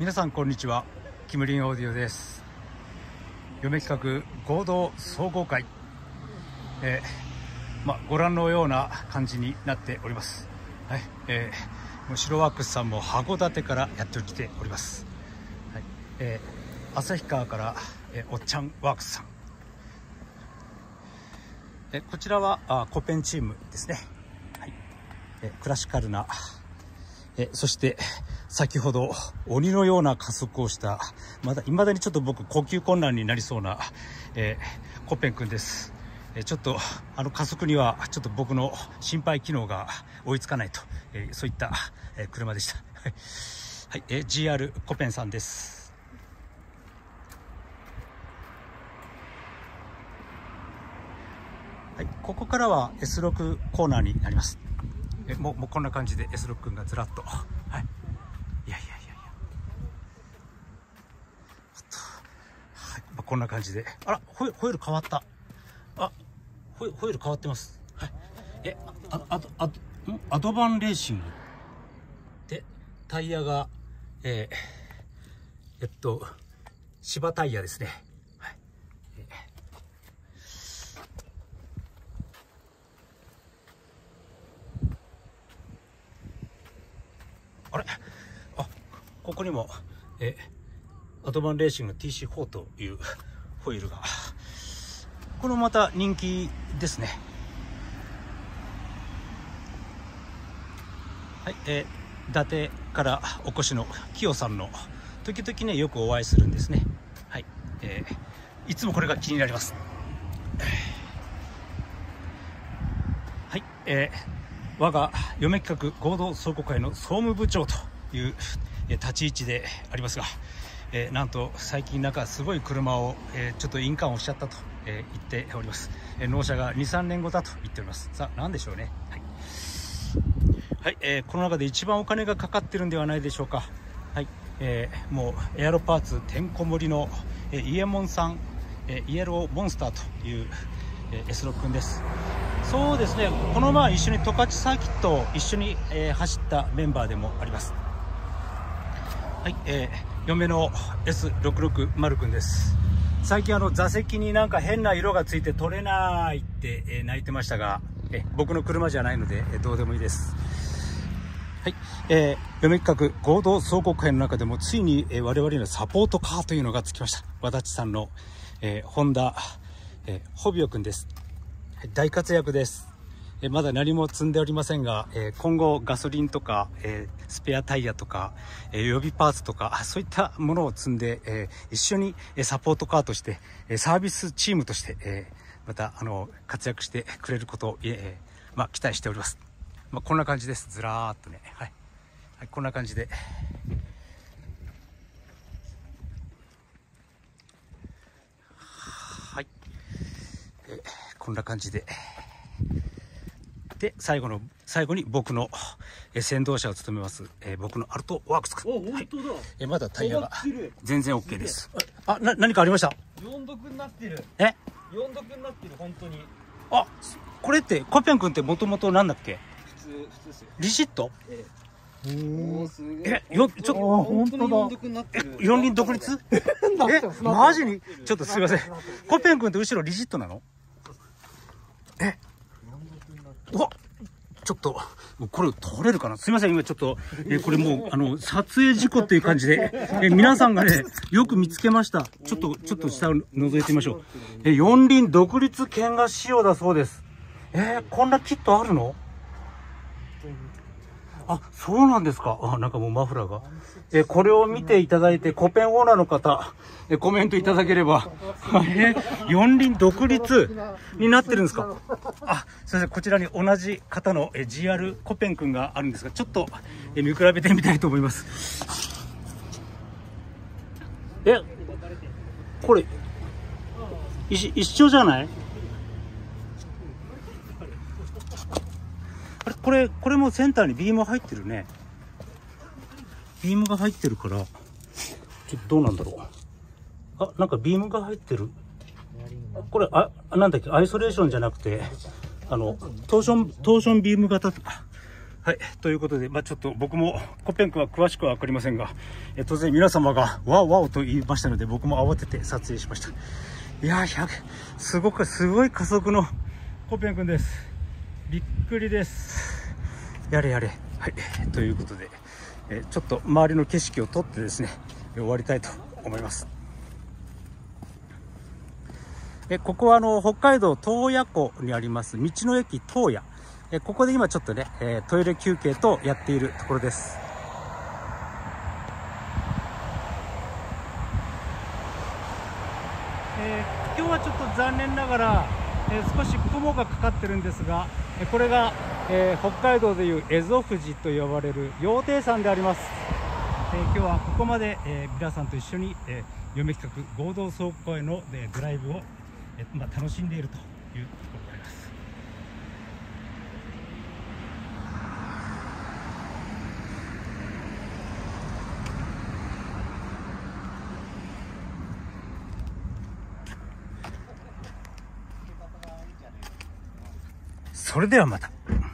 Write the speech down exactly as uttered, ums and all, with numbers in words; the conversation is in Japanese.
皆さんこんにちは、キムリンオーディオです。嫁企画合同総合会、えーま、ご覧のような感じになっております。はい、えー、もう白ワックスさんも函館からやってきております。はい、えー、旭川から、えー、おっちゃんワークスさん、えー、こちらはあコペンチームですね。はい、えー、クラシカルな、えそして先ほど鬼のような加速をしたまだ未だにちょっと僕呼吸困難になりそうな、えー、コッペン君です。えー、ちょっとあの加速にはちょっと僕の心肺機能が追いつかないと、えー、そういった、えー、車でした。はい、えー、ジーアール コペンさんです。はい、ここからは エスろく コーナーになります。えもう、もうこんな感じで エスろく 君がずらっと、はい、いやいやいやいや、ちょっと、はい、まあ、こんな感じで、あら、ホイホイール変わった、あ、ホイホイール変わってます。はい、え、あああアドバンレーシングでタイヤが、えー、えっと芝タイヤですね。はい、えーあれ、あ、ここにも、えアドバンレーシング ティーシーフォー というホイールが、これもまた人気ですね。はい、えー、伊達からお越しのキヨさんの時々ねよくお会いするんですね。はい、えー、いつもこれが気になります。はい、えー我が嫁企画合同総合会の総務部長という立ち位置でありますが、えー、なんと最近なんかすごい車を、えー、ちょっと印鑑をしちゃったと、えー、言っております。えー、納車が にさんねんごだと言っております。さあ何でしょうね。はい、はい、えー、この中で一番お金がかかってるんではないでしょうか。はい、えー、もうエアロパーツてんこ盛りの、えー、イエモンさん、えー、イエローモンスターという、えー、エスろく 君です。そうですね、この前一緒に十勝サーキットを一緒に、えー、走ったメンバーでもあります。はい、えー、嫁の エスろくろくまる 君です。最近あの座席になんか変な色がついて取れないって、えー、泣いてましたが、えー、僕の車じゃないので、えー、どうでもいいです。はい、えー、嫁企画合同総合会の中でもついに、えー、我々のサポートカーというのがつきました。和立さんの、えー、ホンダ、えー、ホビオ君です。大活躍です。えまだ何も積んでおりませんが、え今後ガソリンとか、えスペアタイヤとか、え予備パーツとかそういったものを積んで、え一緒にサポートカーとしてサービスチームとして、えまたあの活躍してくれることを、えまあ、期待しております。まあ、こんな感じです。ずらーっとね、はいはい、こんな感じで。はい、えこんな感じで。で最後の最後に僕の、え先導者を務めます、えー、僕のアルトワークス君。 お、本当だ。はい、 えまだタイヤが全然 OK です。あ、な何かありました。 よんどくになってる。 えよんどくになってる、本当に。 あ、これってコペン君ってもともとなんだっけ。 普通普通ですよ。 リシット。 ええ、おすげえ。 えよちょっと本当によんどくになってる。 四輪独立えマジにちょっとすいません、コペン君って後ろリシットなの。えうわちょっとこれ撮れるかな。すいません、今ちょっとえこれもうあの撮影事故っていう感じでえ皆さんがねよく見つけました。ちょっとちょっと下を覗いてみましょう。え四輪独立剣が仕様だそうです。えー、こんなキットあるの。あ、そうなんですか。あ、なんかもうマフラーが。え、これを見ていただいて、コペンオーナーの方、え、コメントいただければ。え、四輪独立になってるんですか。あ、すいません、こちらに同じ方のえ ジーアール コペン君があるんですが、ちょっとえ見比べてみたいと思います。え、これ、一一緒じゃない？あれこれこれもセンターにビーム入ってるね。ビームが入ってるからちょっとどうなんだろう。あ、なんかビームが入ってる。これあなんだっけ、アイソレーションじゃなくてあのトーショントーションビーム型とかはい。ということで、まあちょっと僕もコペンクは詳しくはわかりませんが、え突然皆様がワオワオと言いましたので、僕も慌てて撮影しました。いやー、ひゃく、すごく、すごい加速のコペン君です。びっくりです。やれやれ。はい。ということで、えちょっと周りの景色を撮ってですね、終わりたいと思います。えここはあの北海道洞爺湖にあります道の駅洞爺。えここで今ちょっとね、えー、トイレ休憩とやっているところです。えー、今日はちょっと残念ながら、えー、少し雲がかかってるんですが、えこれが、えー、北海道でいう蝦夷富士と呼ばれる羊蹄山であります。えー、今日はここまで、えー、皆さんと一緒に、えー、嫁企画合同走行会の、えー、ドライブを、えーまあ、楽しんでいるというところであります。それではまた。